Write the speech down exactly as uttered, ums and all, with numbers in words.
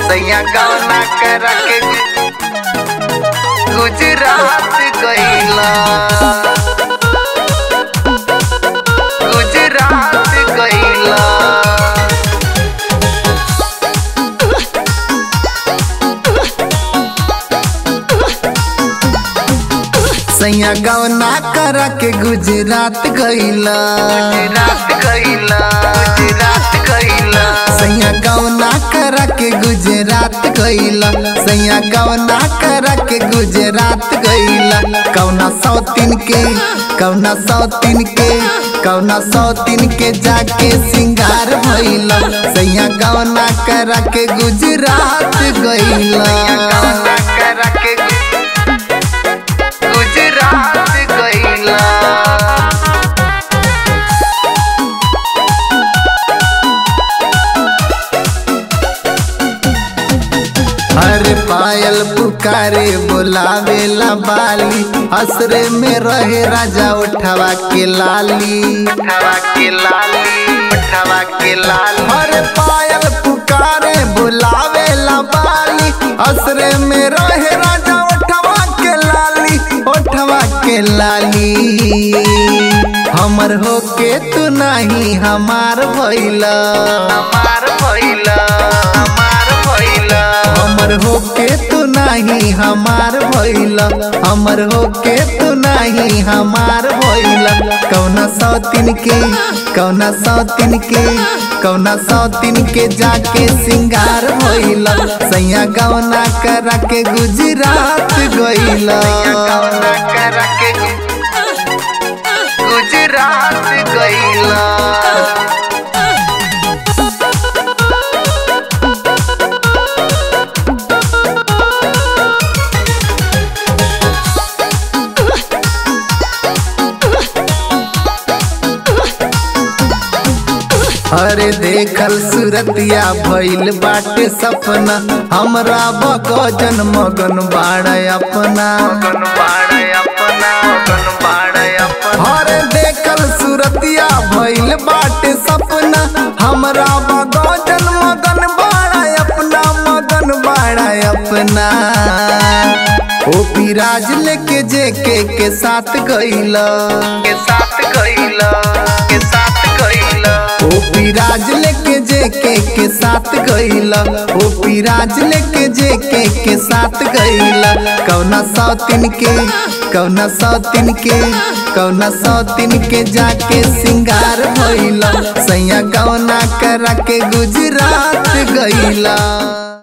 सैया गौना करा के गुजरात गइला गुजरात गइला। सैया गौना करा के गुजरात गइला गुजरात गइला गुजरात गइला। सैया गौना करा के गुजरात गइला सैया गौना करा के गुजरात गइला। कौना सौतीन के कौना सौतीन के कौना सौतीन के जाके सिंगार भइला सैया गौना करा के गुजरात गइला गौना करा के गुजरात गइला। अरे पायल पुकारे बुलावेला बाली असरे में रहे राजा उठवा के लाली उठवा के लाली उठवा के लाली। अरे पायल पुकारे बुलावेला बाली असरे में रहे राजा उठवा के लाली उठवा के लाली। हमर होके तू नहीं हमार भइला हमार भइला हमार भइला। हमर होके तू नहीं हमार भइला हमर होके तू नहीं हमार भइला। कौना सौतीन के कौना सौतीन के कौना सौतीन के जाके सिंगार भइला सैया गौना करा के गुजरात गइला गौना करा के गुजरात गइला। अरे देखल सूरतिया भइल बाटे सपना हमरा बगजन मगन बाड़ा अपना मगन बाड़ा अपना मगन बाड़ा अपना। अरे देखल सूरतिया भइल बाटे सपना हमरा बगजन मगन बाड़ा अपना मगन बाड़ा अपना। ओ पिराज लेके जेके के साथ गइला के साथ गइला के साथ गइला। ओ पिराज लेके जेके के साथ गइला ओ पिराज लेके जेके के साथ गइला। कौना सौतीन के कौना सौतीन के कौना सौतीन के जाके सिंगार भइला सैया गौना करा के गुजरात गइला।